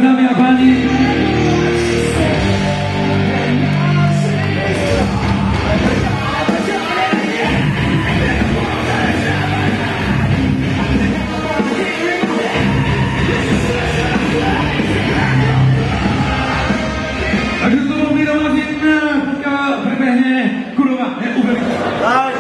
dámy a páni. A kdo to mluví do vás jen, pokud prebehne kurva neuvěřitelná.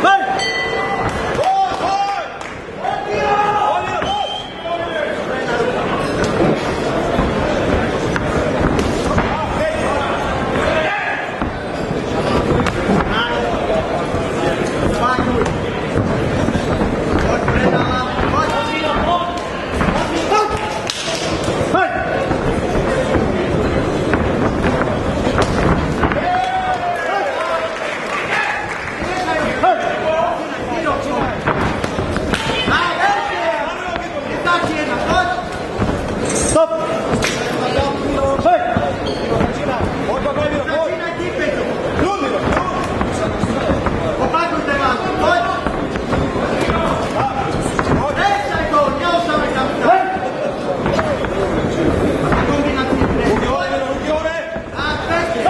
Stop! Hej! Opakujte vás, pojď! Nechaj to, neostávej tam! Hej! Kombinací tre. Ruky hore! A pekne!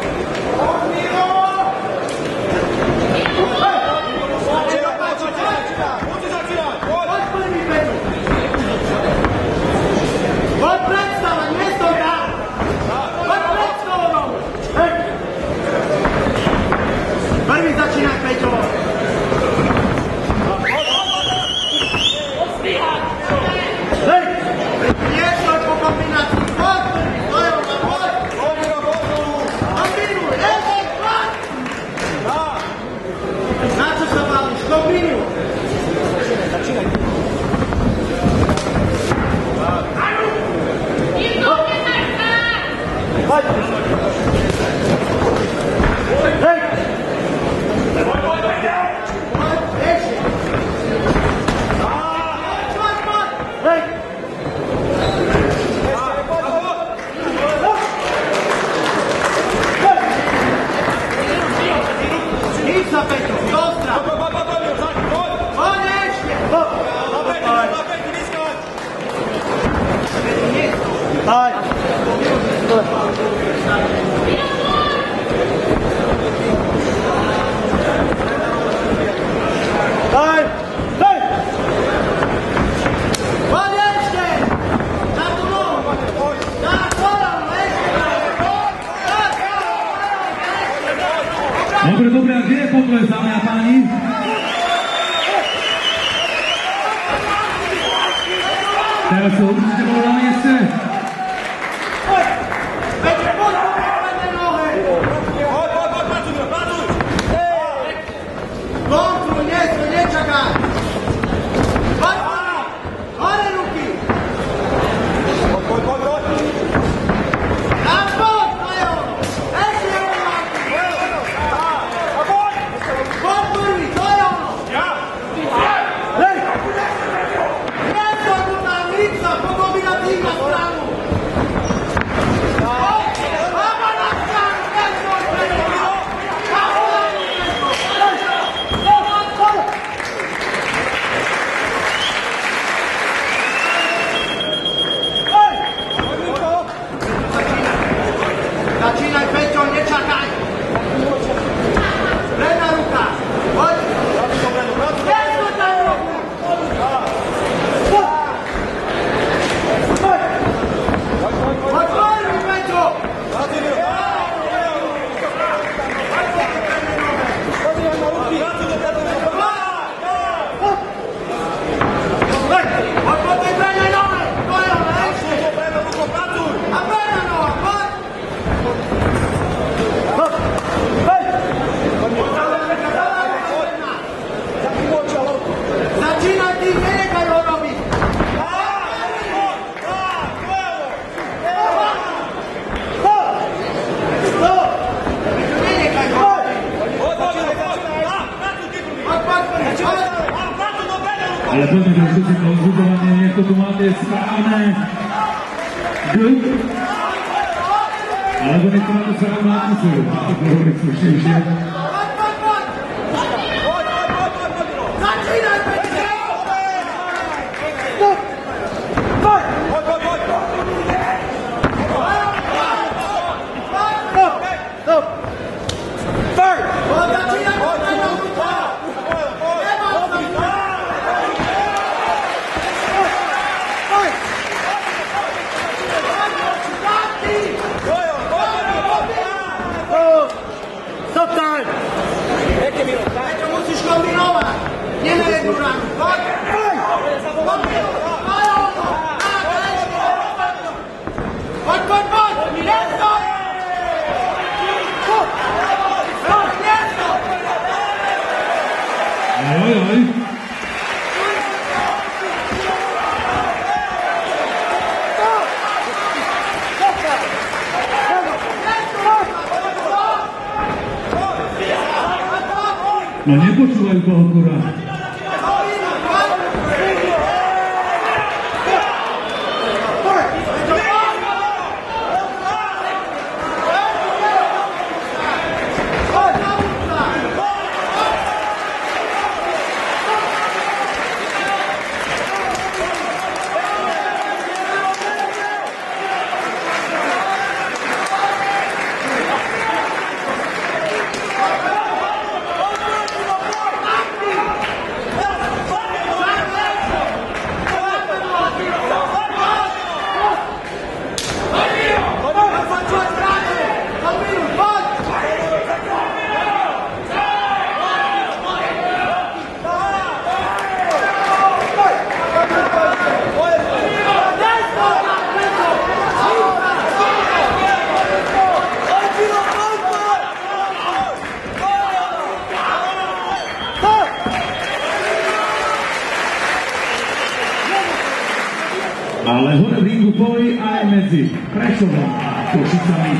Pojď první, Petr! Pojď predstava, mjesto ga! Pojď predstavom! Hej! Prvi začínaj, Peťo! Hej! Mjesto je po kombinaciji, pojď! To je ona, pojď! Kombinuj, hej, pojď! Na čo sa bališ? Kombinuj! Začínaj! Vai! Hej! Hej! Idź za Petro, dostra! Koniecznie! Daj! Daj! Daj! Koniecznie! Na tu nogę! Na kolano! Dobre, dobre, a kde je potles, dámy a páni? Teraz sa určite bolo na mieste. Kontrol, nie čakaj! Hoj! Hore ruky! Pojď! Tam pojď, to je ono! Ešte je ono! Pojď prvý, to je ono! Hej! Nestoj mu tam líca, po kombinacii na stranu! Baba na stranu, nestoj, Petro! Začínaj, Peťo, nečakaj! Predná ruka! Poď! Nestoj tam ruku! Poď prvý, Peťo! Poď po tej prednej nohe! To je ona, ešte! A predná noha, poď! Začínaj ty, nenechaj ho robiť! Nenechaj ho robiť! Ale poďme trošku si konzultovanie, niekto tu máte správne G, alebo niekto má to správne atmosféru, to hovorí slušnejšie. Začínaj, Petr! Poď! tú ránu, poď! Poď! Miesto! Oj. No nepočúvajú toho kurva. Ale hore v ringu boj aj medzi Prešovom a Košicami.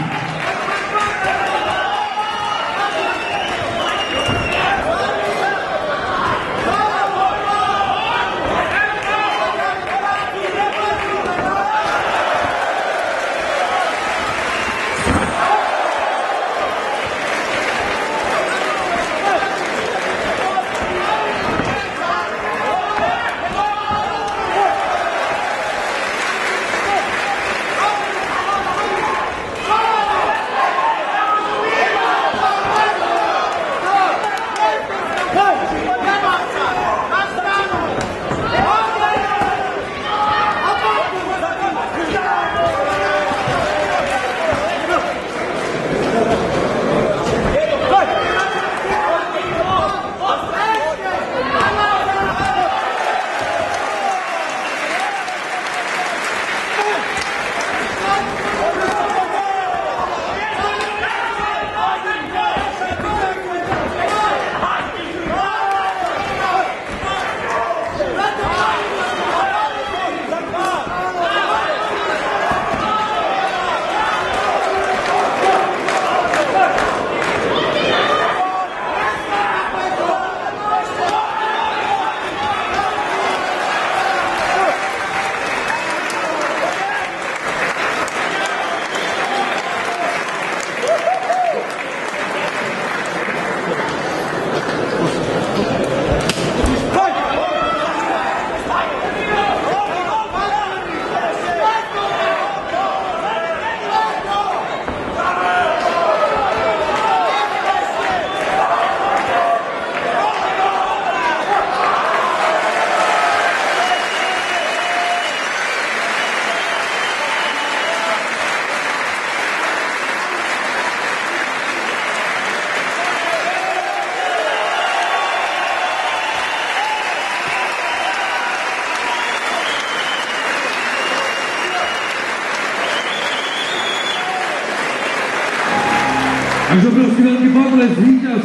Takže obrovský veľký potles, víťaz.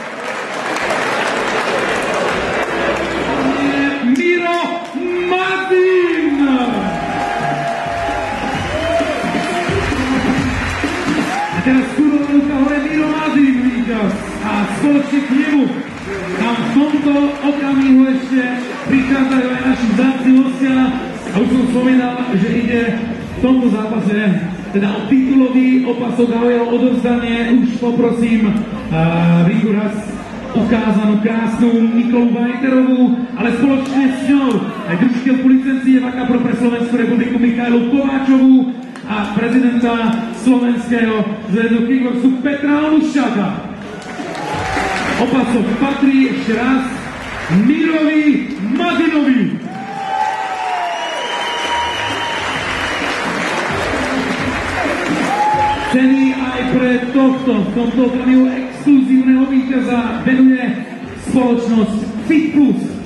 Miro Martin! A teraz skúrová ruka hore Miro Martin, víťaz. A spoločne k nemu nám v tomto okamihu ešte prichádzajú aj naši vzácni hostia. A už som spomínal, že ide v tomto zápase teda o titulový opasok a o jeho odovzdanie. Už poprosím ringu raz ukázanú krásnu Nikolu Vajterovú, ale spoločne s ňou aj držiteľku licencie VAKA Pro pre Slovenskú republiku Michailu Kováčovú a prezidenta Slovenského zväzu kickboxu Petra Onuščáka. Opasok patrí ešte raz Mirovi Martinovi. Ceny aj pre tohto, v tomto okamihu exkluzívneho víťaza venuje spoločnosť Fit Plus.